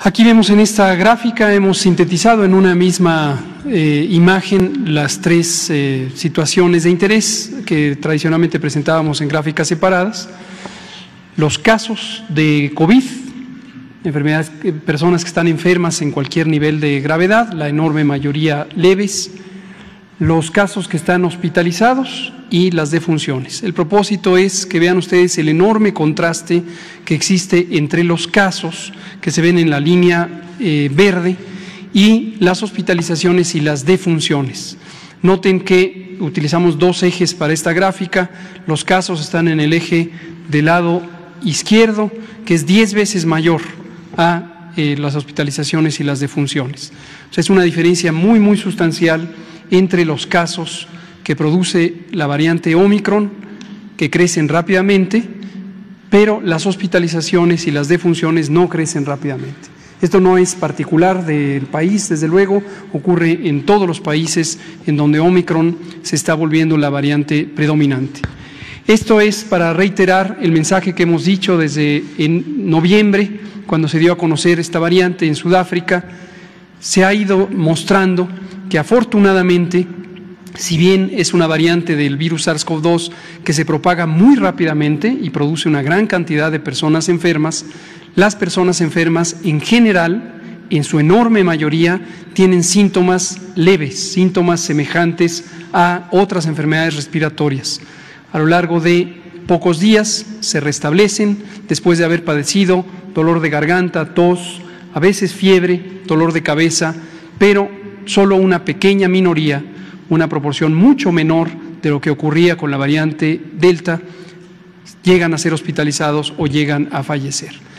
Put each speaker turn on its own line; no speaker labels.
Aquí vemos en esta gráfica, hemos sintetizado en una misma imagen las tres situaciones de interés que tradicionalmente presentábamos en gráficas separadas. Los casos de COVID, enfermedades, personas que están enfermas en cualquier nivel de gravedad, la enorme mayoría leves, los casos que están hospitalizados y las defunciones. El propósito es que vean ustedes el enorme contraste que existe entre los casos que se ven en la línea verde y las hospitalizaciones y las defunciones. Noten que utilizamos dos ejes para esta gráfica. Los casos están en el eje del lado izquierdo, que es 10 veces mayor a las hospitalizaciones y las defunciones. O sea, es una diferencia muy sustancial entre los casos que produce la variante Omicron, que crecen rápidamente, pero las hospitalizaciones y las defunciones no crecen rápidamente. Esto no es particular del país, desde luego, ocurre en todos los países en donde Omicron se está volviendo la variante predominante. Esto es para reiterar el mensaje que hemos dicho desde en noviembre, cuando se dio a conocer esta variante en Sudáfrica. Se ha ido mostrando que afortunadamente, si bien es una variante del virus SARS-CoV-2 que se propaga muy rápidamente y produce una gran cantidad de personas enfermas, las personas enfermas en general, en su enorme mayoría, tienen síntomas leves, síntomas semejantes a otras enfermedades respiratorias. A lo largo de pocos días se restablecen después de haber padecido dolor de garganta, tos, a veces fiebre, dolor de cabeza, pero solo una pequeña minoría, una proporción mucho menor de lo que ocurría con la variante Delta, llegan a ser hospitalizados o llegan a fallecer.